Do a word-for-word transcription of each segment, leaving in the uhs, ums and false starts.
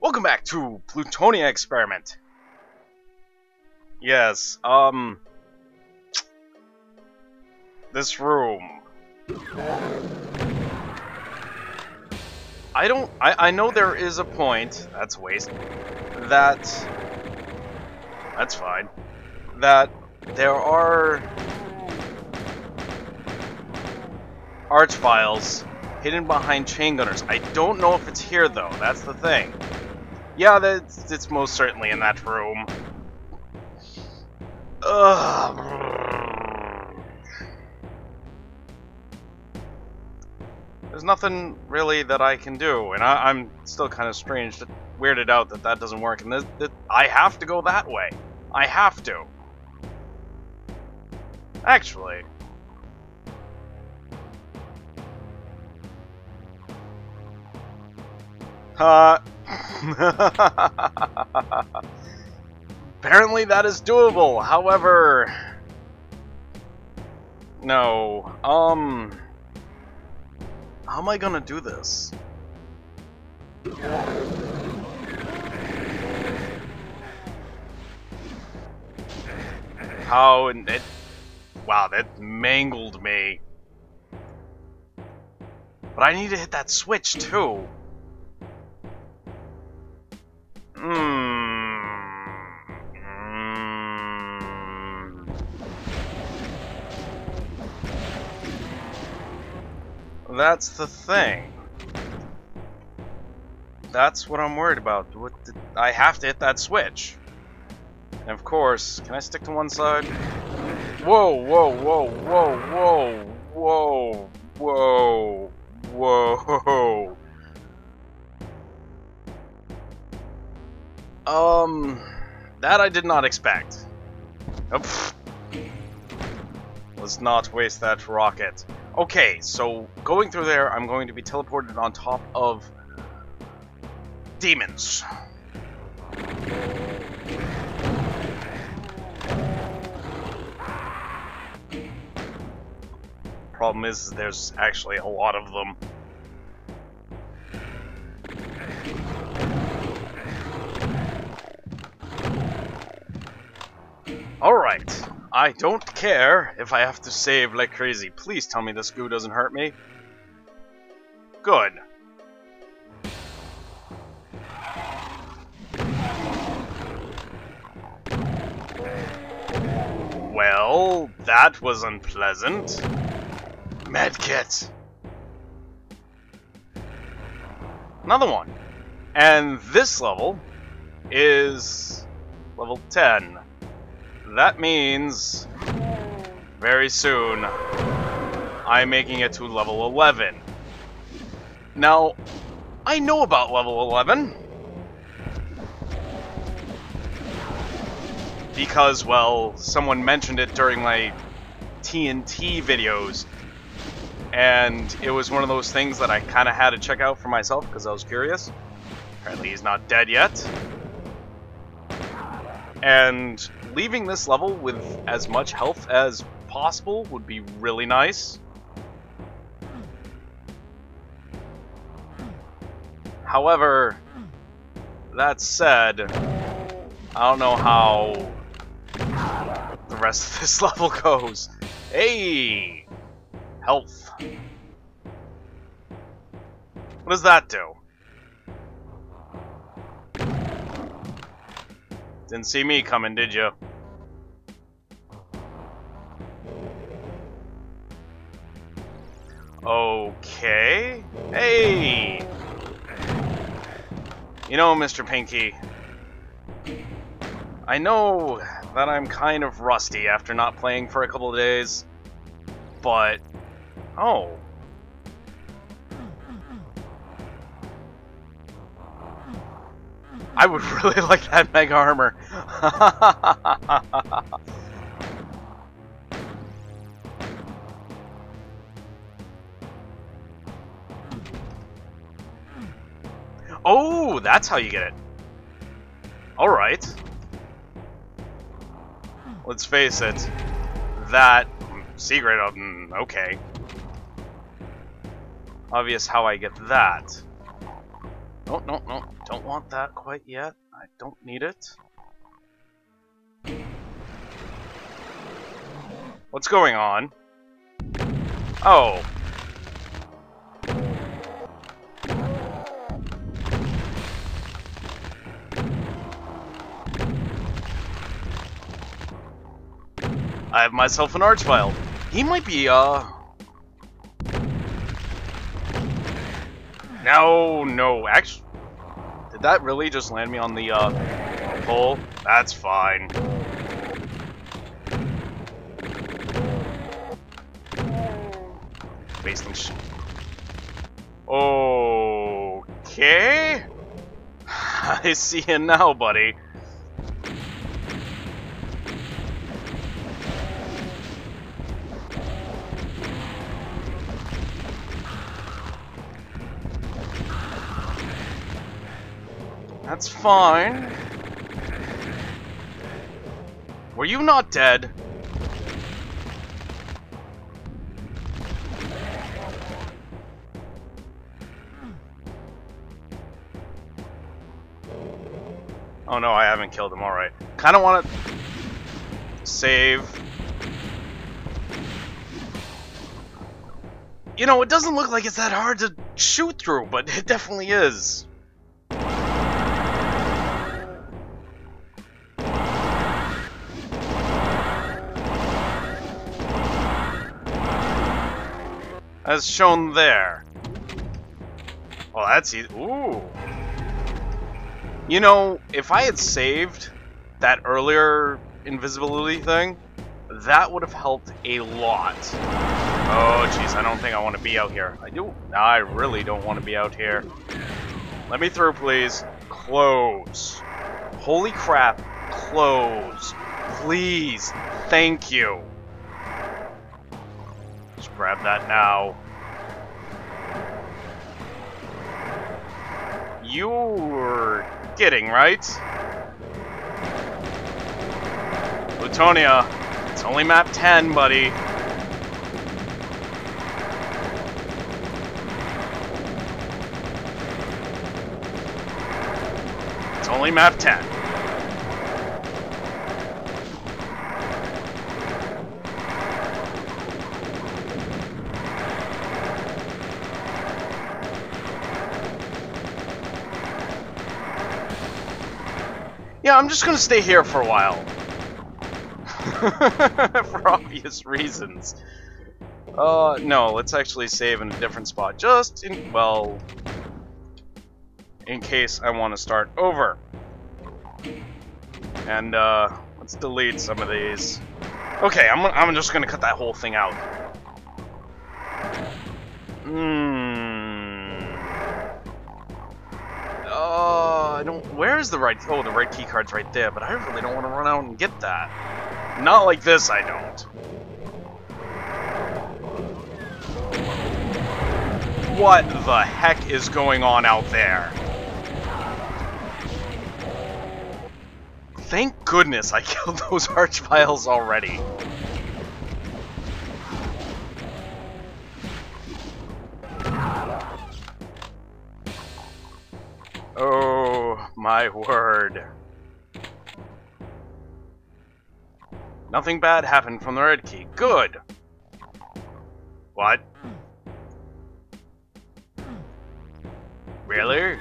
Welcome back to Plutonia experiment. Yes, um... this room. I don't... I, I know there is a point, that's a waste, that... That's fine. That there are... arch files hidden behind chain gunners. I don't know if it's here, though. That's the thing. Yeah, that's, it's most certainly in that room. Ugh. There's nothing really that I can do, and I, I'm still kind of strange, weirded out that that doesn't work, and this, this, I have to go that way. I have to. Actually. Uh... Apparently that is doable, however... No, um... how am I gonna do this? How, and it... Wow, that mangled me. But I need to hit that switch, too. Hmm. Mm. That's the thing. That's what I'm worried about. What the, I have to hit that switch. And of course, can I stick to one side? Whoa, whoa, whoa, whoa, whoa, whoa, whoa, whoa. Um, that I did not expect. Oh, let's not waste that rocket. Okay, so going through there, I'm going to be teleported on top of demons. Problem is, there's actually a lot of them. Alright, I don't care if I have to save like crazy. Please tell me this goo doesn't hurt me. Good. Well, that was unpleasant. Medkit! Another one. And this level is level ten. That means very soon I'm making it to level eleven. Now, I know about level eleven because, well, someone mentioned it during my T N T videos, and it was one of those things that I kind of had to check out for myself because I was curious. Apparently he's not dead yet. And leaving this level with as much health as possible would be really nice. However, that said, I don't know how the rest of this level goes. Hey! Health. What does that do? Didn't see me coming, did you? Okay. Hey! You know, Mister Pinky, I know that I'm kind of rusty after not playing for a couple of days, but... Oh. I would really like that mega armor. Oh, that's how you get it. Alright. Let's face it. That secret, um, okay. Obvious how I get that. No, no, no. Don't want that quite yet. I don't need it. What's going on? Oh. I have myself an archvile. He might be, uh... No, no, actually... Did that really just land me on the, uh, pole? That's fine. Wasting sh... Okay... I see you now, buddy. That's fine. Were you not dead? Oh no, I haven't killed him, alright. Kinda wanna save. You know, it doesn't look like it's that hard to shoot through, but it definitely is. As shown there. Well, that's easy. Ooh. You know, if I had saved that earlier invisibility thing, that would have helped a lot. Oh, jeez, I don't think I want to be out here. I do. I really don't want to be out here. Let me through, please. Close. Holy crap. Close. Please. Thank you. Just grab that now. You're kidding, right? Plutonia. It's only map ten, buddy. It's only map ten. Yeah, I'm just gonna stay here for a while. For obvious reasons. Uh, no, let's actually save in a different spot. Just in, well, in case I want to start over. And, uh, let's delete some of these. Okay, I'm, I'm just gonna cut that whole thing out. Hmm. Uh, I don't. Where's the right? Oh, the right key card's right there. But I really don't want to run out and get that. Not like this, I don't. What the heck is going on out there? Thank goodness I killed those archviles already. Oh, my word. Nothing bad happened from the red key. Good. What? Really?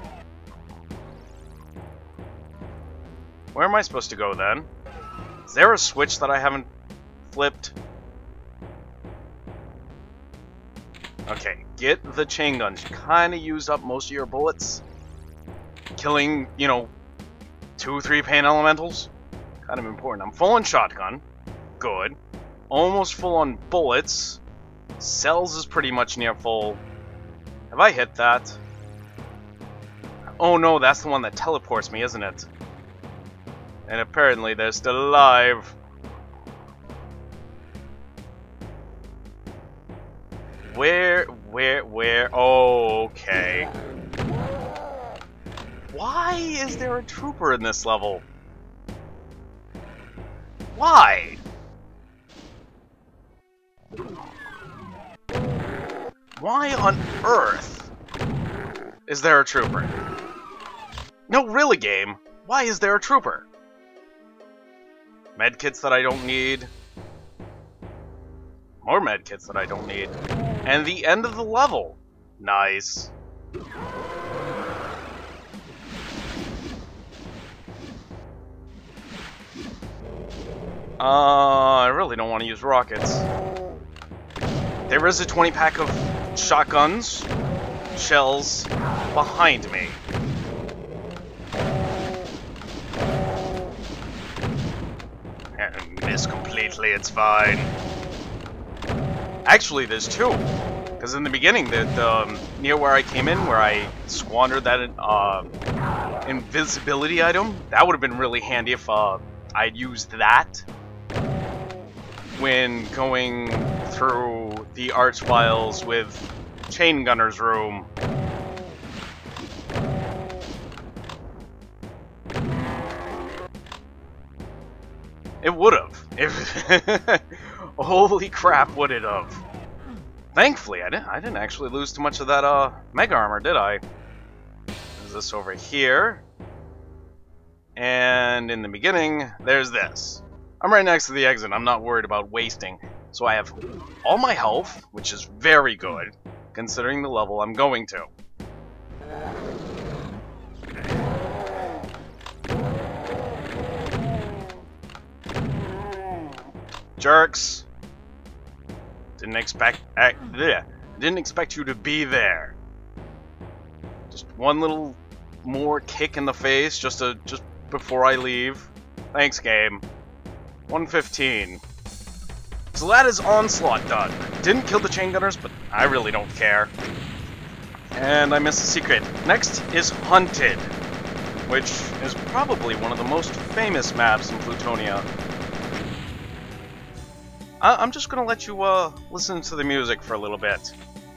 Where am I supposed to go then? Is there a switch that I haven't flipped? Okay, get the chain guns. You kind of used up most of your bullets. Killing, you know, two, three pain elementals. Kind of important. I'm full on shotgun. Good. Almost full on bullets. Cells is pretty much near full. Have I hit that? Oh no, that's the one that teleports me, isn't it? And apparently they're still alive. Where, where, where? Oh, okay. Why is there a trooper in this level? Why? Why on earth is there a trooper? No, really, game. Why is there a trooper? Medkits that I don't need. More medkits that I don't need. And the end of the level. Nice. Uh, I really don't want to use rockets. There is a twenty pack of shotguns, shells, behind me. And miss completely, it's fine. Actually, there's two. Because in the beginning, the, the um, near where I came in, where I squandered that uh, invisibility item, that would have been really handy if uh, I'd used that when going through the arch files with Chain Gunner's room. It would have. If holy crap, would it have? Thankfully, I didn't. I didn't actually lose too much of that uh mega armor, did I? There's this over here, and in the beginning, there's this. I'm right next to the exit. I'm not worried about wasting, so I have all my health, which is very good considering the level I'm going to. Jerks. Didn't expect uh, yeah, didn't expect you to be there. Just one little more kick in the face just to just before I leave. Thanks, game. one fifteen. So that is Onslaught done. Didn't kill the chain gunners, but I really don't care. And I missed a secret. Next is Hunted, which is probably one of the most famous maps in Plutonia. I'm just gonna let you uh, listen to the music for a little bit.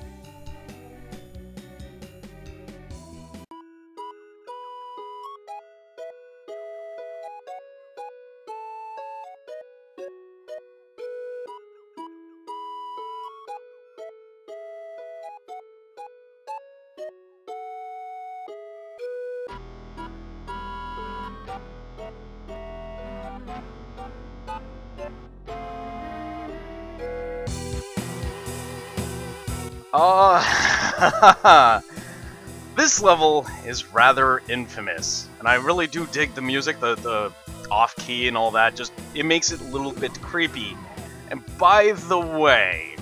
Uh, this level is rather infamous, and I really do dig the music, the, the off-key and all that, just, it makes it a little bit creepy. And by the way,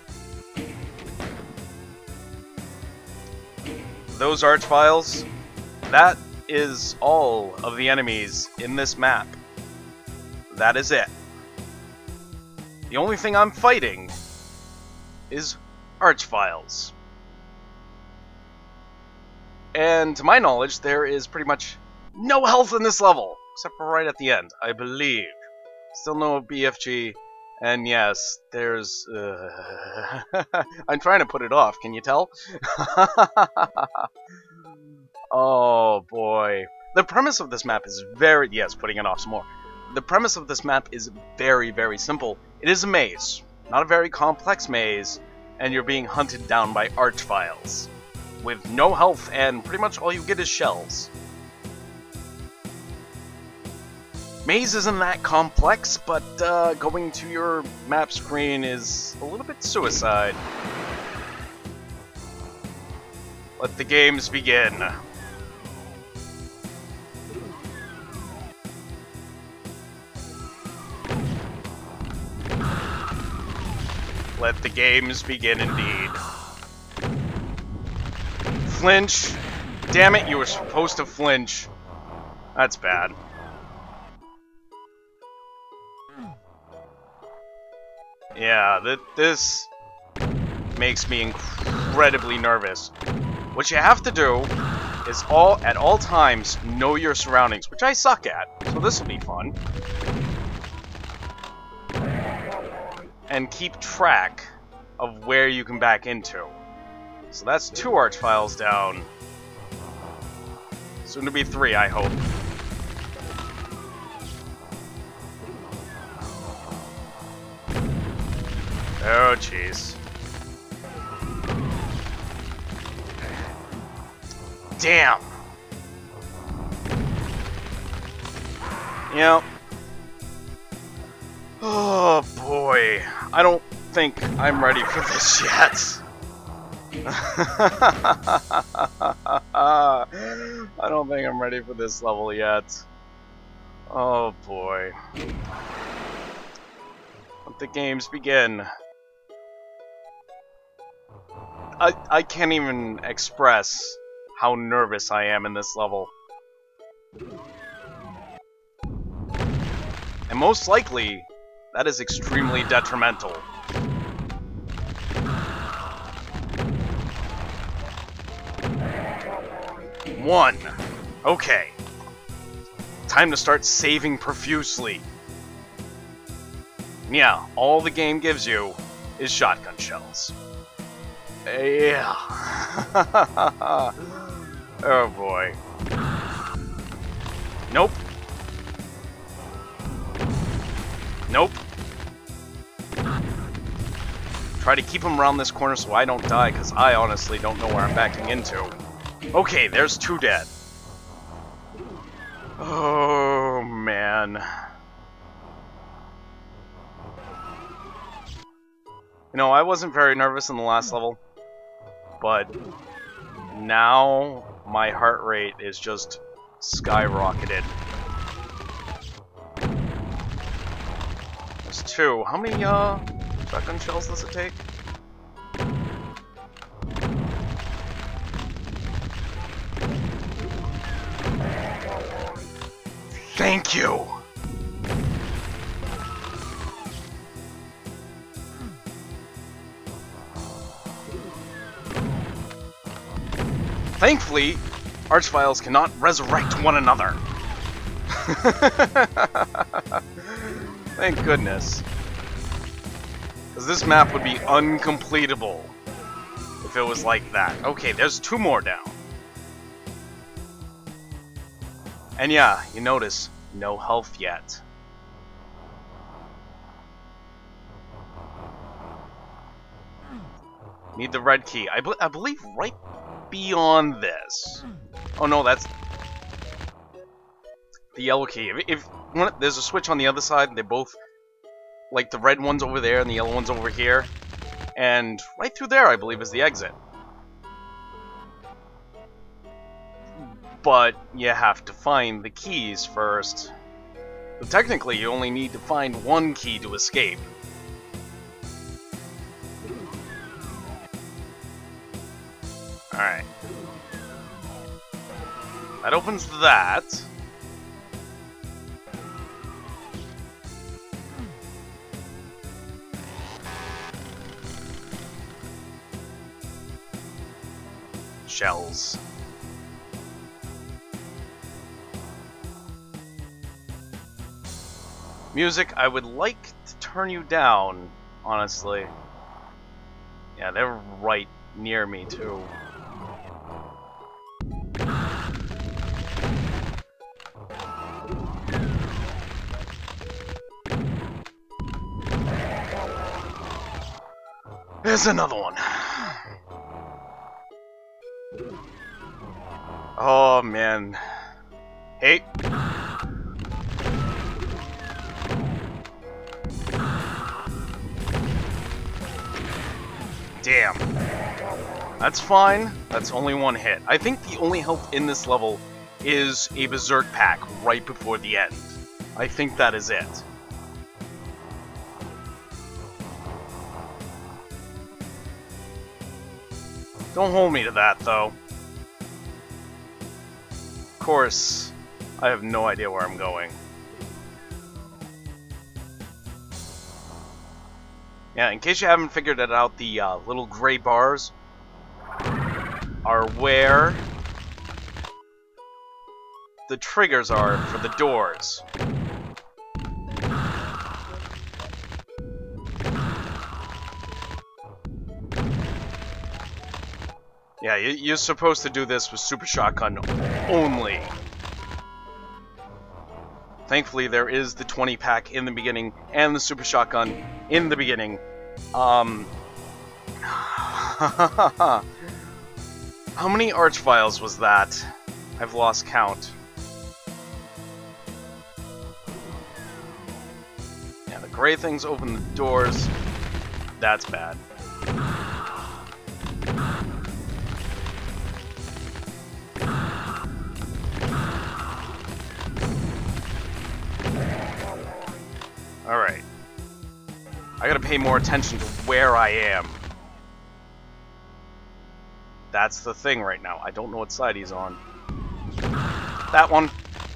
those arch files, that is all of the enemies in this map. That is it. The only thing I'm fighting is arch files. And to my knowledge, there is pretty much no health in this level, except for right at the end, I believe. Still no B F G, and yes, there's... Uh... I'm trying to put it off, can you tell? Oh boy. The premise of this map is very... Yes, putting it off some more. The premise of this map is very, very simple. It is a maze, not a very complex maze, and you're being hunted down by arch files with no health, and pretty much all you get is shells. Maze isn't that complex, but uh, going to your map screen is a little bit suicide. Let the games begin. Let the games begin indeed. Flinch. Damn it, you were supposed to flinch. That's bad. Yeah, th this makes me incredibly nervous. What you have to do is all at all times know your surroundings, which I suck at, so this will be fun. And keep track of where you can back into. So that's two arch files down. Soon to be three, I hope. Oh, jeez. Damn. Yep. Oh boy. I don't think I'm ready for this yet. I don't think I'm ready for this level yet. Oh boy. Let the games begin. I, I can't even express how nervous I am in this level. And most likely, that is extremely detrimental. One. Okay. Time to start saving profusely. Yeah, all the game gives you is shotgun shells. Yeah. Oh boy. Nope. Nope. Try to keep him around this corner so I don't die, because I honestly don't know where I'm backing into. Okay, there's two dead. Oh, man. You know, I wasn't very nervous in the last level, but now my heart rate is just skyrocketed. There's two. How many uh, shotgun shells does it take? Thank you! Thankfully, Archviles cannot resurrect one another. Thank goodness. Because this map would be uncompletable if it was like that. Okay, there's two more down. And yeah, you notice, no health yet. Need the red key. I, be I believe right beyond this. Oh no, that's the yellow key. If, if one, there's a switch on the other side, they're both, like the red one's over there and the yellow one's over here. And right through there, I believe, is the exit. But you have to find the keys first. But technically, you only need to find one key to escape. Alright. That opens that. Shells. Music, I would like to turn you down, honestly. Yeah, they're right near me, too. There's another one. Oh, man. Hey. Damn. That's fine. That's only one hit. I think the only health in this level is a Berserk pack right before the end. I think that is it. Don't hold me to that, though. Of course, I have no idea where I'm going. Yeah, in case you haven't figured it out, the uh, little gray bars are where the triggers are for the doors. Yeah, you're supposed to do this with Super Shotgun only. Thankfully, there is the twenty pack in the beginning and the Super Shotgun in the beginning. Um, How many archviles was that? I've lost count. Yeah, the gray things open the doors. That's bad. Alright. I gotta pay more attention to where I am. That's the thing right now. I don't know what side he's on. That one.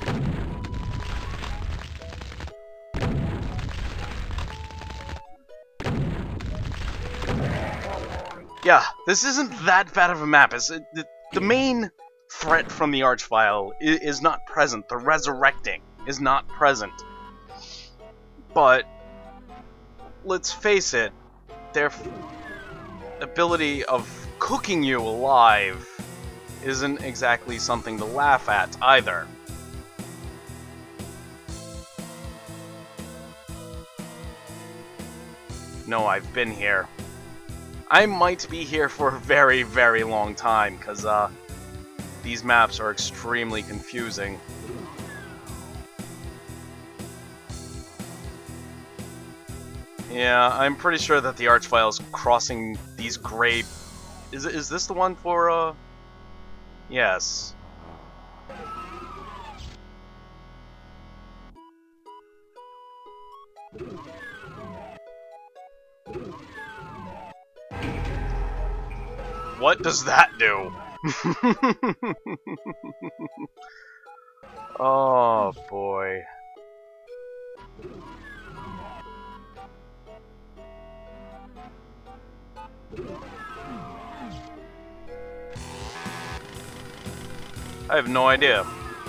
Yeah, this isn't that bad of a map. It's, it, the, the main threat from the Archvile is, is not present. The Resurrecting is not present. But, let's face it, their ability of cooking you alive isn't exactly something to laugh at either. No, I've been here. I might be here for a very, very long time, because uh, these maps are extremely confusing. Yeah, I'm pretty sure that the Archvile's crossing these gray... Is, is this the one for, uh... Yes. What does that do? Oh, boy. I have no idea.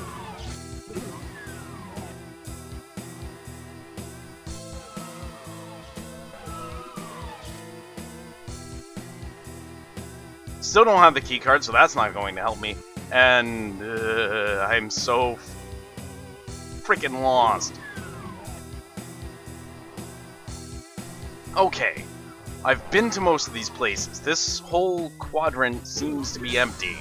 Still don't have the keycard, so that's not going to help me. And uh, I'm so freaking lost. Okay, I've been to most of these places. This whole quadrant seems to be empty.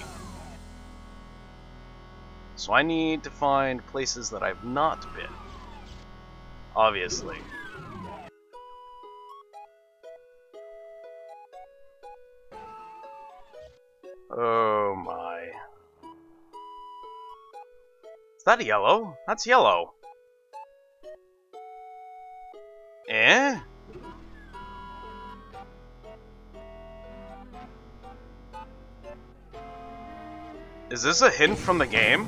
So I need to find places that I've not been. Obviously. Oh my. Is that yellow? That's yellow. Eh? Is this a hint from the game?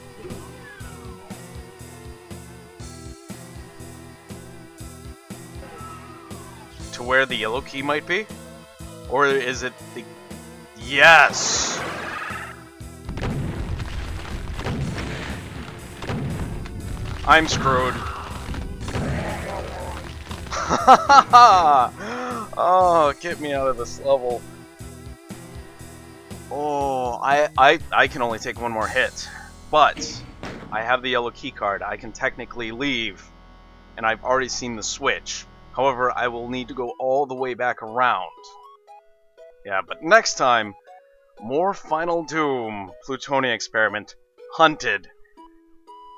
To where the yellow key might be? Or is it the... Yes! I'm screwed. Oh, get me out of this level. Oh, I, I, I can only take one more hit. But, I have the yellow key card. I can technically leave. And I've already seen the switch. However, I will need to go all the way back around. Yeah, but next time, more Final Doom, Plutonia Experiment, Hunted.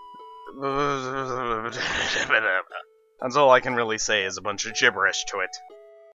That's all I can really say is a bunch of gibberish to it.